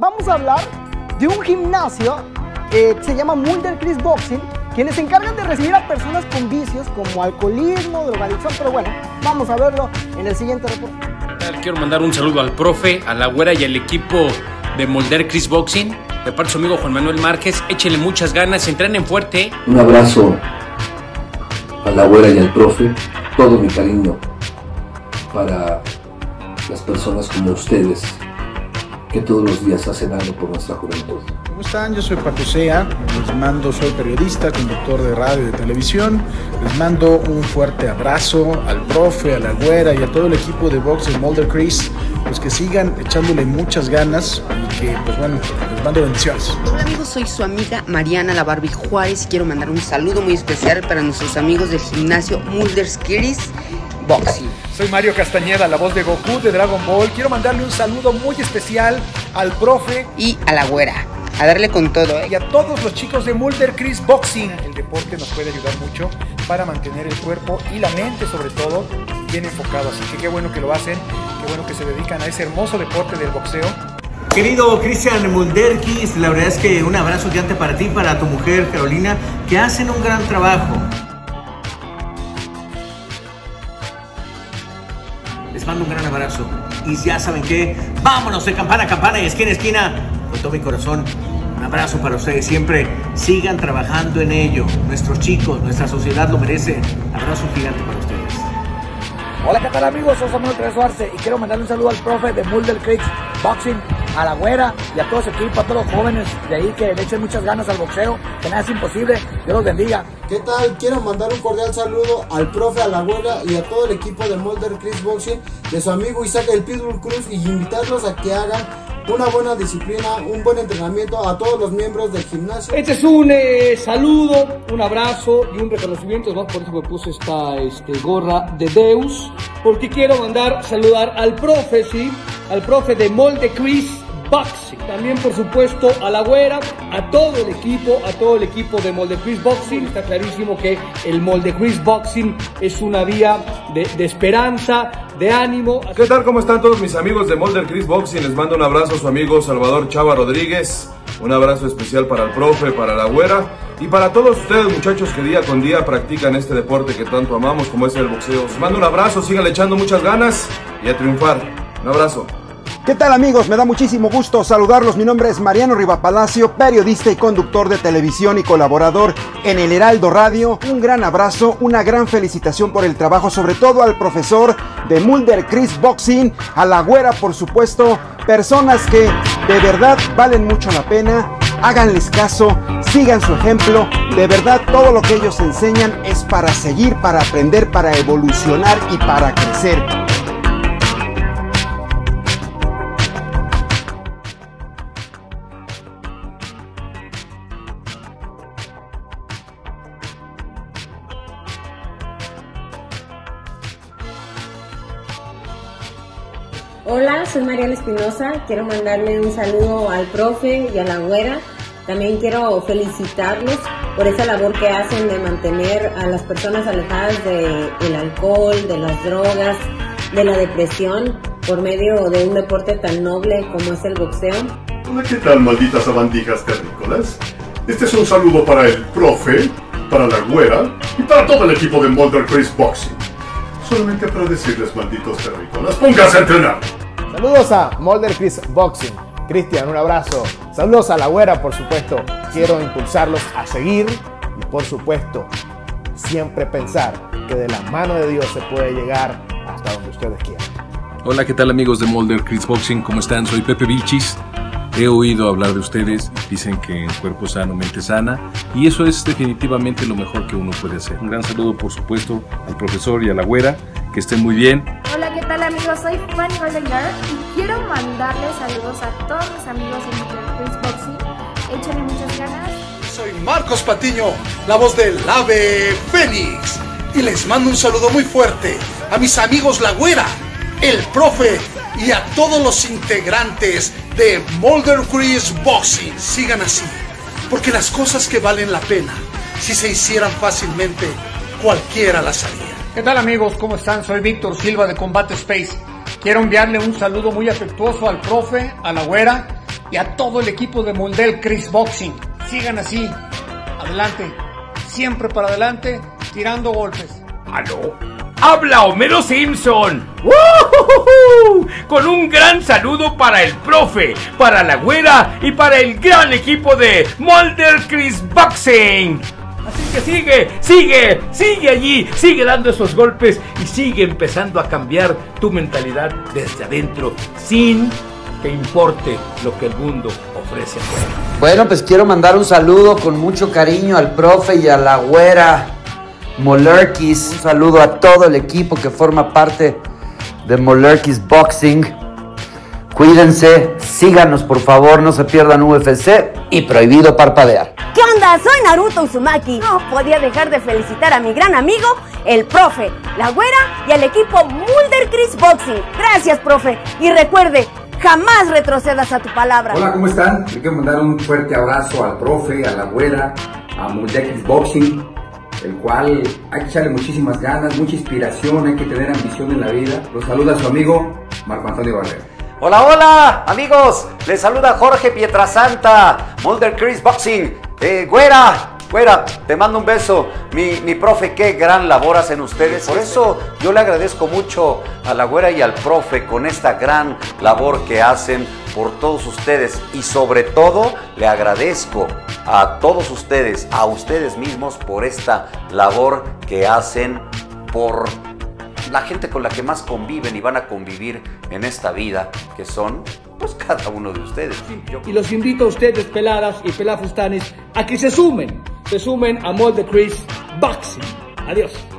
vamos a hablar de un gimnasio que se llama Mulder Chris Boxing, quienes se encargan de recibir a personas con vicios como alcoholismo, drogadicción, pero bueno, vamos a verlo en el siguiente reporte. Quiero mandar un saludo al profe, a la güera y al equipo de Mulder Chris Boxing, de parte de su amigo Juan Manuel Márquez. Échenle muchas ganas, entrenen fuerte. Un abrazo a la güera y al profe, todo mi cariño para las personas como ustedes, que todos los días hacen algo por nuestra juventud. ¿Cómo están? Yo soy Paco Sea, soy periodista, conductor de radio y de televisión. Les mando un fuerte abrazo al profe, a la güera y a todo el equipo de box de Mulder Chris, pues que sigan echándole muchas ganas y que, pues bueno, les mando bendiciones. Hola amigos, soy su amiga Mariana La Barbie Juárez y quiero mandar un saludo muy especial para nuestros amigos del gimnasio Mulder Chris Boxing. Soy Mario Castañeda, la voz de Goku de Dragon Ball. Quiero mandarle un saludo muy especial al profe y a la güera. A darle con todo, y a todos los chicos de Mulder Chris Boxing. El deporte nos puede ayudar mucho para mantener el cuerpo y la mente, sobre todo, bien enfocado. Así que qué bueno que lo hacen, qué bueno que se dedican a ese hermoso deporte del boxeo. Querido Cristian Mulderkis, la verdad es que un abrazo gigante para ti, para tu mujer Carolina, que hacen un gran trabajo. Les mando un gran abrazo. Y ya saben que vámonos de campana a campana y esquina a esquina. Con todo mi corazón, un abrazo para ustedes. Siempre sigan trabajando en ello. Nuestros chicos, nuestra sociedad lo merece. Abrazo gigante para ustedes. Hola, ¿qué tal amigos? Soy Samuel Trezo Arce y quiero mandarle un saludo al profe de Mulder Chris Boxing, a la güera y a todo su equipo, a todos los jóvenes de ahí que le echen muchas ganas al boxeo, que nada es imposible. Dios los bendiga. ¿Qué tal? Quiero mandar un cordial saludo al profe, a la güera y a todo el equipo de Mulder Chris Boxing, de su amigo Isaac el Pitbull Cruz, y invitarlos a que hagan una buena disciplina, un buen entrenamiento a todos los miembros del gimnasio. Este es un saludo, un abrazo y un reconocimiento, ¿no? Por eso me puse esta gorra de Deus, porque quiero saludar al profe, ¿sí? Al profe de Mulder Chris Boxing. También, por supuesto, a la güera, a todo el equipo de Mulder Chris Boxing. Está clarísimo que el Mulder Chris Boxing es una vía de esperanza, de ánimo. ¿Qué tal? ¿Cómo están todos mis amigos de Mulder Chris Boxing? Les mando un abrazo a su amigo Salvador Chava Rodríguez. Un abrazo especial para el profe, para la güera y para todos ustedes, muchachos, que día con día practican este deporte que tanto amamos como es el boxeo. Les mando un abrazo, sigan echando muchas ganas y a triunfar. Un abrazo. ¿Qué tal amigos? Me da muchísimo gusto saludarlos. Mi nombre es Mariano Rivapalacio, periodista y conductor de televisión y colaborador en el Heraldo Radio. Un gran abrazo, una gran felicitación por el trabajo, sobre todo al profesor de Mulder Chris Boxing, a la güera por supuesto, personas que de verdad valen mucho la pena. Háganles caso, sigan su ejemplo, de verdad todo lo que ellos enseñan es para seguir, para aprender, para evolucionar y para crecer. Hola, soy Mariana Espinosa, quiero mandarle un saludo al profe y a la güera. También quiero felicitarlos por esa labor que hacen de mantener a las personas alejadas del alcohol, de las drogas, de la depresión, por medio de un deporte tan noble como es el boxeo. Hola, ¿qué tal, malditas sabandijas terrícolas? Este es un saludo para el profe, para la güera y para todo el equipo de Mulder Chris Boxing. Solamente para decirles, malditos terrícolas, pónganse a entrenar. Saludos a Mulder Chris Boxing. Cristian, un abrazo. Saludos a la güera, por supuesto. Quiero impulsarlos a seguir y, por supuesto, siempre pensar que de la mano de Dios se puede llegar hasta donde ustedes quieran. Hola, ¿qué tal amigos de Mulder Chris Boxing? ¿Cómo están? Soy Pepe Vilchis. He oído hablar de ustedes, dicen que en cuerpo sano, mente sana, y eso es definitivamente lo mejor que uno puede hacer. Un gran saludo, por supuesto, al profesor y a la güera, que estén muy bien. Hola, ¿qué tal amigos? Soy Fanny Goldenger y quiero mandarles saludos a todos mis amigos en Mulder Chris Boxing. Échenle muchas ganas. Soy Marcos Patiño, la voz del Ave Fénix, y les mando un saludo muy fuerte a mis amigos la güera, el profe y a todos los integrantes de Mulder Chris Boxing. Sigan así, porque las cosas que valen la pena, si se hicieran fácilmente, cualquiera las haría. ¿Qué tal amigos? ¿Cómo están? Soy Víctor Silva de Combate Space. Quiero enviarle un saludo muy afectuoso al profe, a la güera y a todo el equipo de Molder Chris Boxing. Sigan así, adelante, siempre para adelante, tirando golpes. ¿Aló? ¡Habla Homero Simpson! ¡Woohoo! Con un gran saludo para el profe, para la güera y para el gran equipo de Molder Chris Boxing. Así que sigue allí, sigue dando esos golpes y sigue empezando a cambiar tu mentalidad desde adentro, sin que importe lo que el mundo ofrece afuera. Bueno, pues quiero mandar un saludo con mucho cariño al profe y a la güera Molerkis. Un saludo a todo el equipo que forma parte de Molerkis Boxing. Cuídense, síganos por favor, no se pierdan UFC y prohibido parpadear. ¿Qué onda? Soy Naruto Uzumaki. No podía dejar de felicitar a mi gran amigo, el profe, la güera y al equipo Molder Chris Boxing. Gracias, profe. Y recuerde, jamás retrocedas a tu palabra. Hola, ¿cómo están? Le quiero mandar un fuerte abrazo al profe, a la güera, a Molder Chris Boxing, el cual hay que echarle muchísimas ganas, mucha inspiración, hay que tener ambición en la vida. Los saluda su amigo Marco Antonio Barrera. Hola, hola, amigos, les saluda Jorge Pietrasanta, Molder Chris Boxing. Güera, te mando un beso. Mi profe, qué gran labor hacen ustedes. Por eso yo le agradezco mucho a la güera y al profe con esta gran labor que hacen por todos ustedes. Y sobre todo le agradezco a todos ustedes, a ustedes mismos, por esta labor que hacen por la gente con la que más conviven y van a convivir en esta vida, que son pues cada uno de ustedes. Y los invito a ustedes, peladas y pelafustanes, a que se sumen a Molder Chris Boxing. Adiós.